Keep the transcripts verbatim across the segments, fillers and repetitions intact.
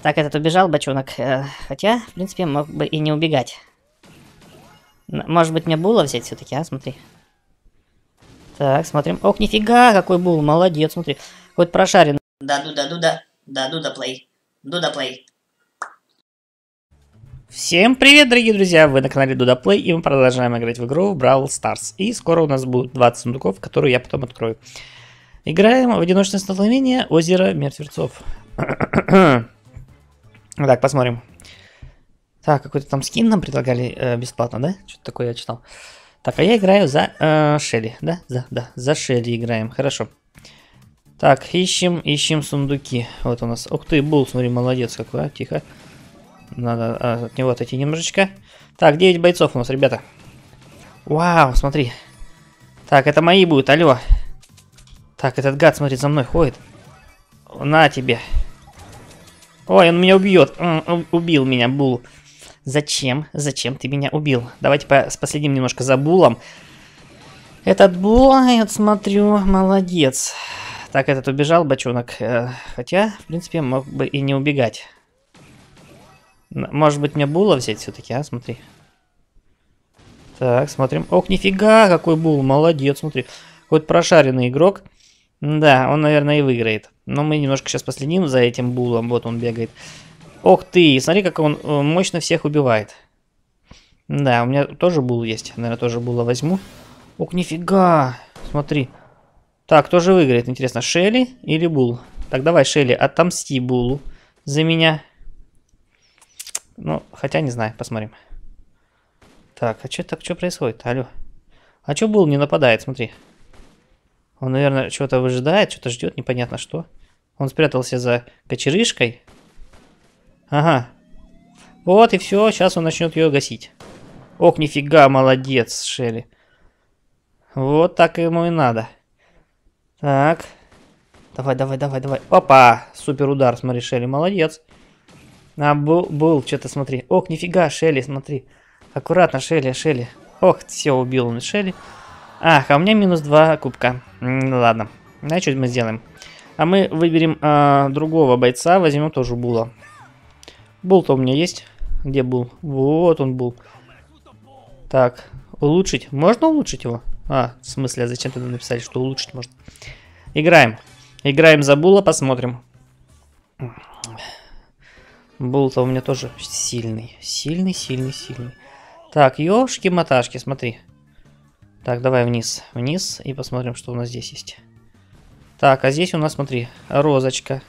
Так, этот убежал, бочонок. Хотя, в принципе, мог бы и не убегать. Может быть, мне була взять все-таки, а? Смотри. Так, смотрим. Ох, нифига, какой бул, молодец, смотри. Хоть прошаренный. Да, Дуда, Дуда, да, Дуда плей. Дуда плей. Всем привет, дорогие друзья! Вы на канале Дуда Play, и мы продолжаем играть в игру Brawl Stars. И скоро у нас будет двадцать сундуков, которые я потом открою. Играем в одиночное столкновение озера мертвецов. Так, посмотрим. Так, какой-то там скин нам предлагали э, бесплатно, да? Что-то такое я читал. Так, а я играю за э, Шелли, да? За, да, за Шелли играем, хорошо. Так, ищем, ищем сундуки. Вот у нас. Ух ты, Бул, смотри, молодец какой, а? Тихо. Надо а, от него отойти немножечко. Так, девять бойцов у нас, ребята. Вау, смотри. Так, это мои будут, алло. Так, этот гад, смотри, за мной ходит. На тебе. Ой, он меня убьет. Он убил меня, Бул. Зачем? Зачем ты меня убил? Давайте по последим немножко за Булом. Этот Бул, я смотрю, молодец. Так, этот убежал, бочонок. Хотя, в принципе, мог бы и не убегать. Может быть, мне Була взять все-таки, а? Смотри. Так, смотрим. Ох, нифига, какой Бул, молодец, смотри. Хоть прошаренный игрок. Да, он, наверное, и выиграет. Но мы немножко сейчас последим за этим Булом. Вот он бегает. Ох ты, смотри, как он мощно всех убивает. Да, у меня тоже Бул есть. Наверное, тоже Була возьму. Ох, нифига. Смотри. Так, кто же выиграет? Интересно, Шелли или Бул? Так, давай, Шелли, отомсти Булу за меня. Ну, хотя не знаю, посмотрим. Так, а что так, что происходит? Алло. А что Бул не нападает, смотри. Он, наверное, что-то выжидает, что-то ждет, непонятно что. Он спрятался за кочерышкой. Ага. Вот и все, сейчас он начнет ее гасить. Ох, нифига, молодец, Шелли. Вот так ему и надо. Так. Давай, давай, давай, давай. Опа, супер удар, смотри, Шелли, молодец. А, был, был что-то, смотри. Ох, нифига, Шелли, смотри. Аккуратно, Шелли, Шелли. Ох, все, убил он Шелли. Ах, а у меня минус два кубка. М, ладно, знаешь, что мы сделаем? А мы выберем а, другого бойца, возьмем тоже Була. Бул-то у меня есть. Где Бул? Вот он Бул. Так, улучшить. Можно улучшить его? А, в смысле, а зачем тогда написали, что улучшить можно? Играем. Играем за Була, посмотрим. Бул-то у меня тоже сильный. Сильный, сильный, сильный. Так, ёшки-маташки, смотри. Так, давай вниз. Вниз и посмотрим, что у нас здесь есть. Так, а здесь у нас, смотри, розочка.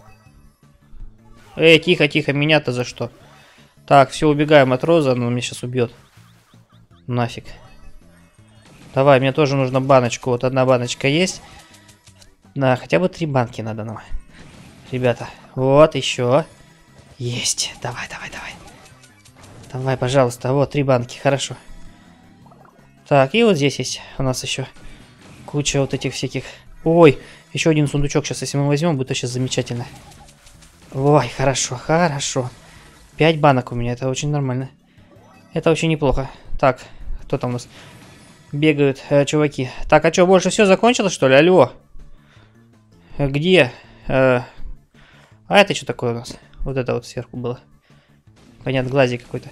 Эй, тихо, тихо, меня-то за что? Так, все, убегаем от розы, она меня сейчас убьет. Нафиг. Давай, мне тоже нужна баночку. Вот одна баночка есть. Да, хотя бы три банки надо нам. Ребята, вот еще. Есть. Давай, давай, давай. Давай, пожалуйста. Вот, три банки. Хорошо. Так, и вот здесь есть у нас еще куча вот этих всяких... Ой, еще один сундучок. Сейчас, если мы возьмем, будет сейчас замечательно. Ой, хорошо, хорошо. Пять банок у меня. Это очень нормально. Это очень неплохо. Так, кто там у нас? Бегают э, чуваки. Так, а что, больше все закончилось, что ли? Алло. Где? Э, а это что такое у нас? Вот это вот сверху было. Понятно, глазик какой-то.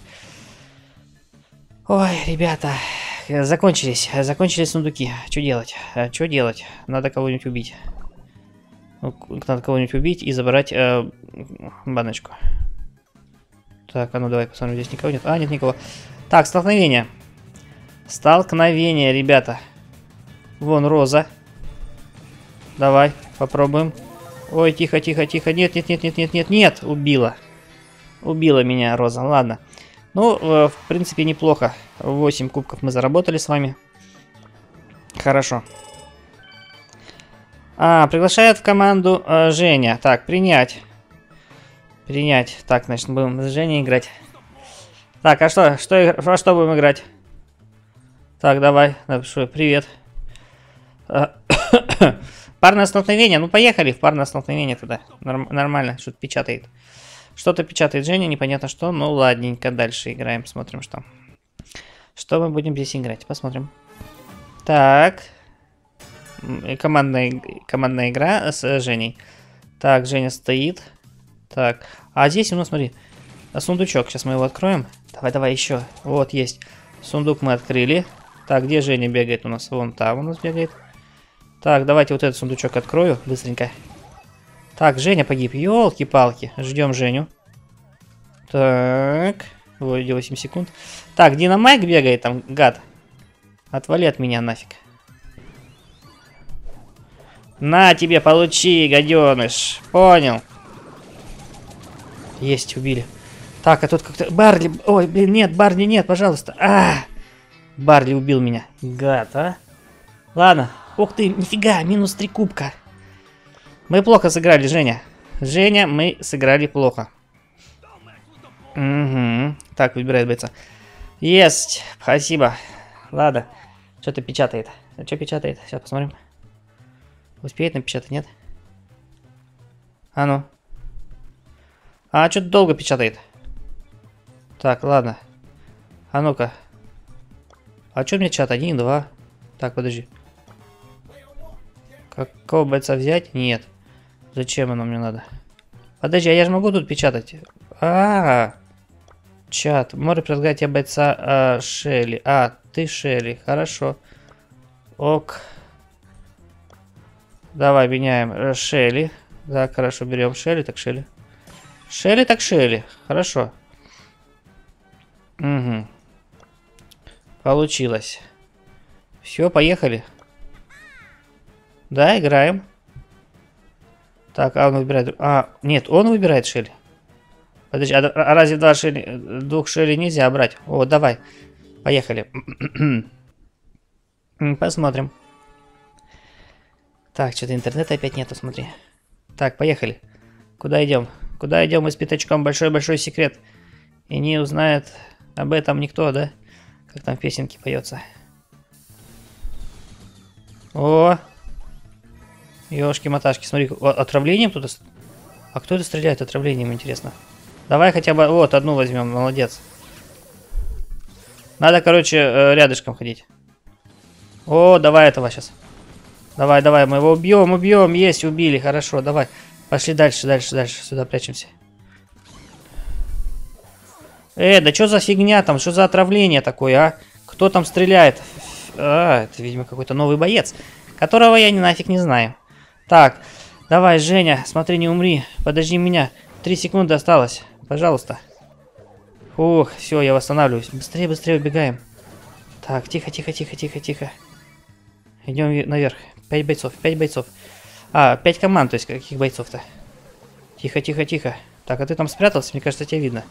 Ой, ребята. Закончились. Закончились сундуки. Что делать? Что делать? Надо кого-нибудь убить. Надо кого-нибудь убить и забрать э, баночку. Так, а ну давай посмотрим, здесь никого нет. А, нет никого. Так, столкновение. Столкновение, ребята. Вон роза. Давай, попробуем. Ой, тихо, тихо, тихо. Нет, нет, нет, нет, нет, нет, нет. Убила. Убила меня роза. Ладно. Ну, э, в принципе, неплохо. восемь кубков мы заработали с вами. Хорошо. А, приглашает в команду э, Женя. Так, принять. Принять. Так, значит, будем с Женей играть. Так, а что? Что, а что будем играть? Так, давай. Напишу. Привет. Парное столкновение. Ну, поехали в парное столкновение туда. Норм нормально. Что-то печатает. Что-то печатает Женя, непонятно что. Ну, ладненько. Дальше играем. Смотрим, что. Что мы будем здесь играть? Посмотрим. Так. Командная, командная игра с Женей. Так, Женя стоит. Так. А здесь у нас, смотри, сундучок. Сейчас мы его откроем. Давай, давай, еще. Вот, есть. Сундук мы открыли. Так, где Женя бегает у нас? Вон там у нас бегает. Так, давайте вот этот сундучок открою быстренько. Так, Женя погиб. Ёлки-палки. Ждем Женю. Так. Вот, восемь секунд. Так, Динамайк бегает там, гад. Отвали от меня нафиг. На тебе, получи, гаденыш. Понял. Есть, убили. Так, а тут как-то... Барли... Ой, блин, нет, Барли нет, пожалуйста. А! Барли убил меня. Гад, а? Ладно. Ух ты, нифига, минус три кубка. Мы плохо сыграли, Женя. Женя, мы сыграли плохо. Угу. Так, выбирает бойца. Есть, спасибо. Ладно. Что-то печатает. А что печатает? Сейчас посмотрим. Успеет напечатать, нет? А ну. А, что-то долго печатает. Так, ладно. А ну-ка. А что у меня чат? Один, два. Так, подожди. Какого бойца взять? Нет. Зачем оно мне надо? Подожди, а я же могу тут печатать. А, -а, -а. Чат. Может предлагать я бойца а, Шелли. А, ты Шелли. Хорошо. Ок. Давай меняем Шелли. Да, хорошо, берем Шелли, так Шелли. Шелли, так Шелли. Хорошо. Угу. Получилось. Все, поехали. Да, играем. Так, а он выбирает... А, нет, он выбирает Шелли. Подожди, а, а разве два Шелли... двух Шелли нельзя брать? О, давай. Поехали. Посмотрим. Так, что-то интернета опять нету, смотри. Так, поехали. Куда идем? Куда идем мы с пятачком? Большой-большой секрет. И не узнает об этом никто, да? Как там в песенке поется. О! Ёшки-маташки, смотри, отравлением тут... А кто это стреляет отравлением, интересно? Давай хотя бы... Вот, одну возьмем, молодец. Надо, короче, рядышком ходить. О, давай этого сейчас. Давай, давай, мы его убьем, убьем. Есть, убили, хорошо, давай. Пошли дальше, дальше, дальше. Сюда прячемся. Э, да что за фигня там? Что за отравление такое, а? Кто там стреляет? А, это, видимо, какой-то новый боец, которого я ни нафиг не знаю. Так, давай, Женя, смотри, не умри. Подожди меня. Три секунды осталось. Пожалуйста. Ух, все, я восстанавливаюсь. Быстрее, быстрее убегаем. Так, тихо, тихо, тихо, тихо, тихо. Идем наверх. Пять бойцов, пять бойцов. А, пять команд, то есть каких бойцов-то? Тихо, тихо, тихо. Так, а ты там спрятался? Мне кажется, тебя видно.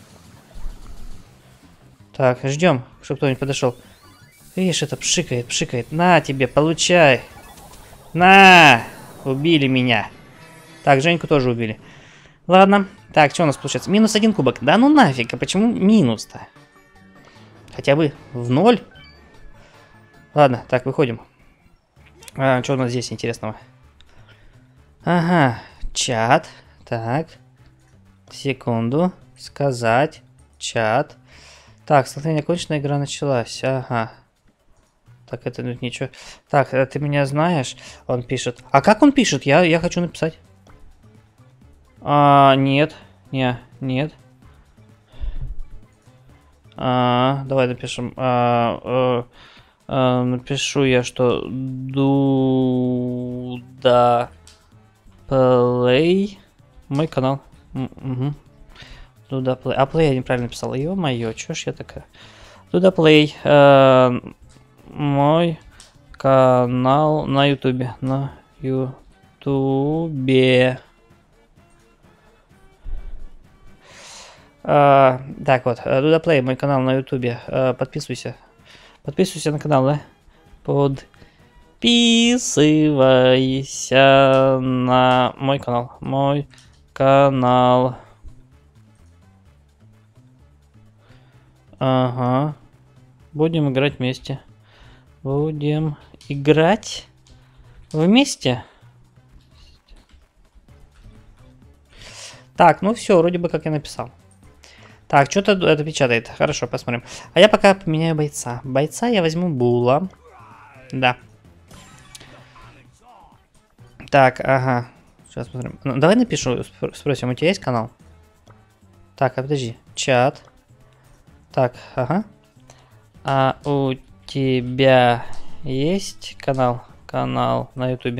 Так, ждем, чтобы кто-нибудь подошел. Видишь, это пшикает, пшикает. На тебе, получай. На! Убили меня. Так, Женьку тоже убили. Ладно. Так, что у нас получается? Минус один кубок. Да ну нафиг, а почему минус-то? Хотя бы в ноль. Ладно, так, выходим. А, что у нас здесь интересного? Ага, чат. Так. Секунду. Сказать. Чат. Так, столкновение окончено, игра началась. Ага. Так, это ну, ничего. Так, ты меня знаешь? Он пишет. А как он пишет? Я, я хочу написать. А, нет. Не, нет. А, давай напишем. А, а, а, напишу я, что Дуда Плей. Мой канал. Угу. Дуда Плей. А Плей я неправильно писал. Ё-моё, чё ж я такая? Дуда Плей. А, мой канал на ютубе. На ютубе. А, так вот, Дуда Плей, мой канал на ютубе. А, подписывайся. Подписывайся на канал, да? Подписывайся на мой канал. Мой канал. Ага. Будем играть вместе. Будем играть вместе. Так, ну все, вроде бы как я написал. Так, что-то это печатает. Хорошо, посмотрим. А я пока поменяю бойца. Бойца я возьму Була. Да. Так, ага. Сейчас посмотрим. Ну, давай напишу, спросим, у тебя есть канал? Так, а подожди. Чат. Так, ага. А у тебя есть канал? Канал на ютубе.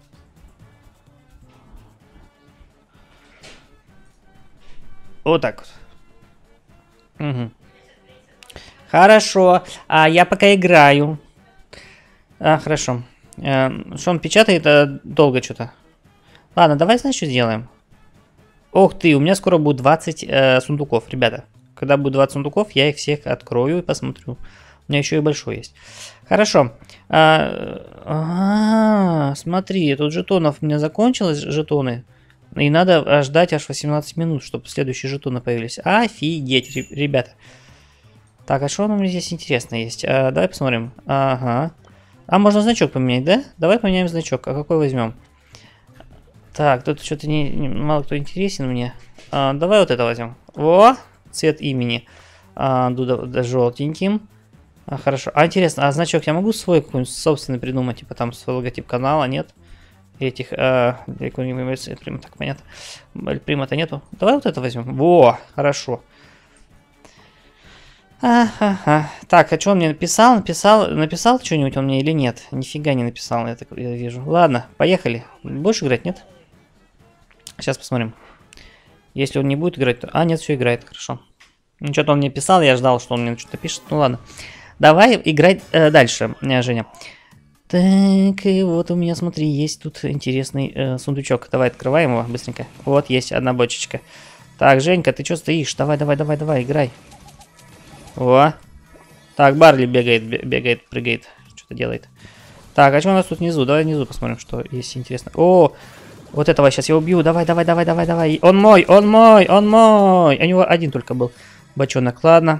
Вот так вот. Угу. Хорошо. А я пока играю. А, хорошо. Э, что он печатает? А, долго что-то. Ладно, давай, знаешь, что сделаем? Ох ты, у меня скоро будет двадцать э, сундуков, ребята. Когда будет двадцать сундуков, я их всех открою и посмотрю. У меня еще и большой есть. Хорошо. А, а, -а смотри, тут жетонов у меня закончилось, жетоны. И надо ждать аж восемнадцать минут, чтобы следующие жетоны появились. Офигеть, ребята. Так, а что у меня здесь интересно есть? А, давай посмотрим. Ага. А, можно значок поменять, да? Давай поменяем значок. А какой возьмем? Так, тут что-то не, не, мало кто интересен мне. А, давай вот это возьмем. О, цвет имени. А, Дуда желтеньким. А, хорошо. А, интересно, а значок я могу свой какой-нибудь собственный придумать? Типа там свой логотип канала, нет? Этих, а, какой-нибудь, так, понятно. Прима-то нету. Давай вот это возьмем. Во, хорошо. Ага. Так, а что он мне написал? Написал, написал что-нибудь он мне или нет? Нифига не написал, я так я вижу. Ладно, поехали. Будешь играть, нет? Сейчас посмотрим. Если он не будет играть, то... А, нет, все играет, хорошо. Ну, что-то он мне писал, я ждал, что он мне что-то пишет. Ну, ладно. Давай играть э, дальше, Женя. Так, и вот у меня, смотри, есть тут интересный э, сундучок. Давай открываем его быстренько. Вот, есть одна бочечка. Так, Женька, ты что стоишь? Давай, давай, давай, давай, играй. О. Так, Барли бегает, бегает, прыгает. Что-то делает. Так, а что у нас тут внизу? Давай внизу посмотрим, что есть интересно. О, вот этого сейчас я убью. Давай, давай, давай, давай, давай. Он мой, он мой, он мой. У него один только был бочонок. Ладно.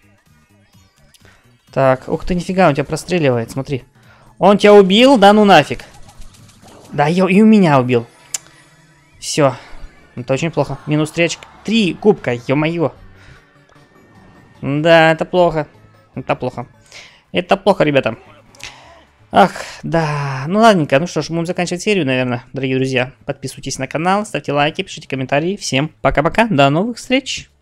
Так, ух ты, нифига, он тебя простреливает, смотри. Он тебя убил? Да ну нафиг. Да, и, и у меня убил. Все. Это очень плохо. Минус три очка. Три кубка, ё-моё. Да, это плохо. Это плохо. Это плохо, ребята. Ах, да. Ну ладненько. Ну что ж, будем заканчивать серию, наверное, дорогие друзья. Подписывайтесь на канал, ставьте лайки, пишите комментарии. Всем пока-пока. До новых встреч.